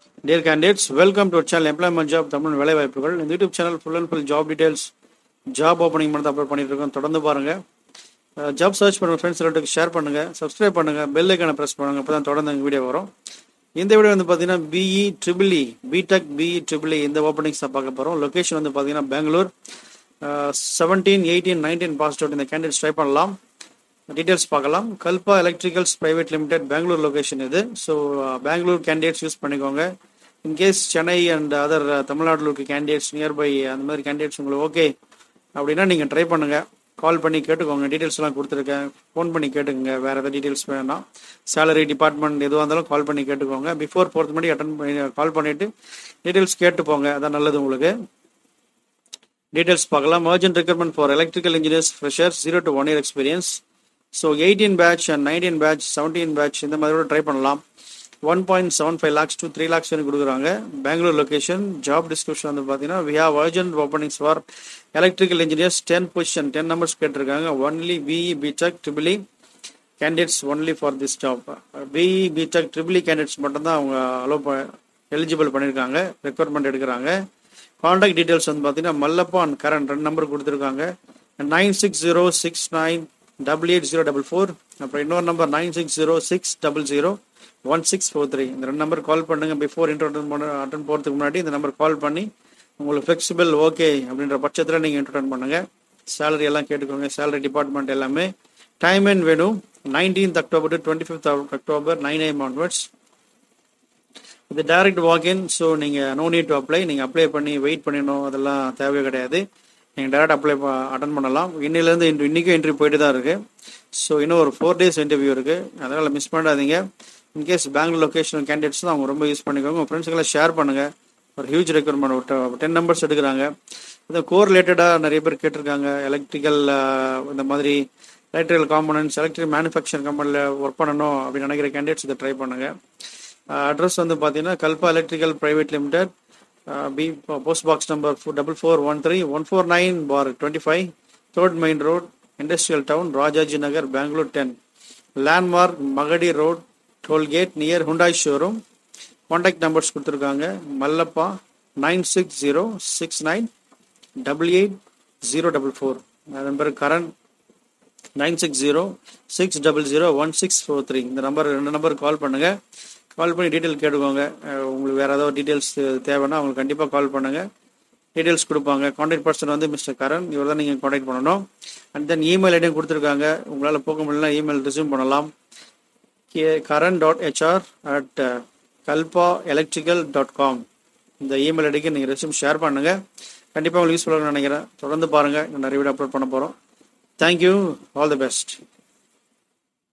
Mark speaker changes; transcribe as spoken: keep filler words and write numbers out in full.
Speaker 1: Dear candidates, welcome to our channel Employment Job Tamil வேலை வாய்ப்புகள். இந்த YouTube channel full and full job details, job opening மட்டும் upload பண்ணிட்டு இருக்கோம். தொடர்ந்து பாருங்க. ஜாப் சர்ச் பண்ணுங்க, ஃப்ரெண்ட்ஸ் எல்லாத்துக்கும் ஷேர் பண்ணுங்க, சப்ஸ்கிரைப் பண்ணுங்க, பெல் ஐக்கானை பிரஸ் பண்ணுங்க. அப்பதான் தொடர்ந்து எங்க வீடியோ வரும். இந்த வீடியோ வந்து பாத்தீங்கன்னா BE triple E BTech BE triple E இந்த ஓப்பனிங்ஸ் பார்க்க போறோம். லொகேஷன் வந்து பாத்தீங்கன்னா Bangalore. Seventeen eighteen nineteen passed out இந்த கேண்டிடேட்ஸ் ட்ரை பண்ணலாம். டீடைல்ஸ் பார்க்கலாம். Kalpa electricals private limited Bangalore location இது. ஸோ பெங்களூர் கேண்டிடேட்ஸ் யூஸ் பண்ணிக்கோங்க. இன்கேஸ் சென்னை அண்ட் அதர் தமிழ்நாட்டில் இருக்க கேண்டிடேட்ஸ் நியர்பை அந்த மாதிரி கேண்டிடேட்ஸ் உங்களுக்கு ஓகே அப்படின்னா நீங்கள் ட்ரை பண்ணுங்கள். கால் பண்ணி கேட்டுக்கோங்க. டீட்டெயில்ஸ் எல்லாம் கொடுத்துருக்கேன், ஃபோன் பண்ணி கேட்டுக்கோங்க. வேறு எதாவது டீட்டெயில்ஸ் வேணாம், சேலரி டிபார்ட்மெண்ட் எதுவாக இருந்தாலும் கால் பண்ணி கேட்டுக்கோங்க. பிஃபோர் போகிறது முன்னாடி அட்டன் பண்ணி கால் பண்ணிவிட்டு டீட்டெயில்ஸ் கேட்டு போங்க, அதான் நல்லது உங்களுக்கு. டீட்டெயில்ஸ் பார்க்கலாம். Urgent recruitment for electrical engineers fresher zero to one year experience. So eighteen batch and nineteen batch seventeen batch இந்த மாதிரி கூட ட்ரை பண்ணலாம். One point seven five lakhs to three lakhs வரைக்கும் கொடுக்குறாங்க. பெங்களூர் லொகேஷன். ஜாப் டிஸ்கிரிப்ஷன் வந்து பார்த்தீங்கன்னா we have urgent openings for electrical engineers. Ten position ten numbers கேட்டிருக்காங்க. Only BE BTech triple E candidates only for this job. BE BTech triple E candidates மட்டும்தான் அவங்க allow eligible பண்ணியிருக்காங்க, requirement எடுக்கிறாங்க. Contact details வந்து பார்த்தீங்கன்னா Mallappa and Karan ரெண்டு number கொடுத்துருக்காங்க. Nine six zero six nine double eight zero double four அப்புறம் இன்னொரு number nine six zero six double zero one six four three இந்த ரெண்டு நம்பர் கால் பண்ணுங்க. பிஃபோர் இன்டர்வியூ பண்ண அட்டன் போகிறதுக்கு முன்னாடி இந்த நம்பர் கால் பண்ணி உங்களுக்கு ஃப்ளெக்சிபிள் ஓகே அப்படின்ற பட்சத்தில் நீங்கள் இன்டர்வியூ பண்ணுங்க. சேலரி எல்லாம் கேட்டுக்கோங்க, சேலரி டிபார்ட்மெண்ட் எல்லாமே. டைம் அண்ட் வேணும் nineteenth October to twenty fifth October nine AM onwards. இது டைரக்ட் வாக்இன். ஸோ நீங்கள் நோ நீட் டு அப்ளை. நீங்கள் அப்ளை பண்ணி வெயிட் பண்ணிடணும், அதெல்லாம் தேவையே கிடையாது. நீங்கள் டேரக்ட் அப்ளை அட்டன் பண்ணலாம். இன்னிலேருந்து இன்று இன்றைக்கும் இன்டர்வியூ போயிட்டு தான் இருக்குது. ஸோ இன்னும் ஒரு ஃபோர் டேஸ் இன்டர்வியூ இருக்குது, அதனால் மிஸ் பண்ணாதீங்க. இன்கேஸ் பெங்களூர் லொக்கேஷன் கேண்டிடேட்ஸ் தான் அவங்க ரொம்ப யூஸ் பண்ணிக்கோங்க. உங்கள் ஃப்ரெண்ட்ஸுக்கெல்லாம் ஷேர் பண்ணுங்கள். ஒரு ஹியூஜ் ரெக்யர்மெண்ட் ஒரு டென் நம்பர்ஸ் எடுக்கிறாங்க. இந்த கோர் ரிலேட்டடாக நிறைய பேர் கேட்டிருக்காங்க. எலக்ட்ரிக்கல் இந்த மாதிரி எலக்ட்ரிக்கல் காம்பனன்ட்ஸ் எலக்ட்ரிக்கல் மேனுஃபேக்சரிங் கம்பெனியில் ஒர்க் பண்ணணும் அப்படின்னு நினைக்கிற கேண்டிடேட்ஸ் இதை ட்ரை பண்ணுங்கள். அட்ரஸ் வந்து பார்த்தீங்கன்னா Kalpa electrical private limited, P post box number double four one three one four nine bar twenty five third main road, industrial town, Rajaji Nagar, Bangalore ten. Landmark Magadi road, toll gate near Hyundai showroom. Contact numbers கொடுத்துருக்காங்க. Mallappa nine six zero six nine double eight zero double four. Number Karan nine six zero six double zero one six four three. இந்த number ரெண்டு number call பண்ணுங்கள். கால் பண்ணி detail கேட்டுக்கோங்க. உங்களுக்கு வேறு ஏதாவது details தேவைன்னா அவங்களுக்கு கண்டிப்பாக கால் பண்ணுங்கள், டீட்டெயில்ஸ் கொடுப்பாங்க. கான்டாக்ட் பர்சன் வந்து மிஸ்டர் கரண், இவர் தான் நீங்கள் கான்டாக்ட் பண்ணணும். அண்ட் தென் இமெயில் ஐடியும் கொடுத்துருக்காங்க. உங்களால் போக முடியலனா இமெயில் ரிசீவ் பண்ணலாம். K Karan dot HR at Kalpa electrical dot com இந்த இமெயில் ஐடிக்கு நீங்கள் ரெசியூம் ஷேர் பண்ணுங்கள். கண்டிப்பாக உங்களுக்கு யூஸ்ஃபுல்லாக நினைக்கிறேன். தொடர்ந்து பாருங்கள், நிறைய வீடியோ அப்லோட் பண்ண போகிறோம். Thank you, all the best.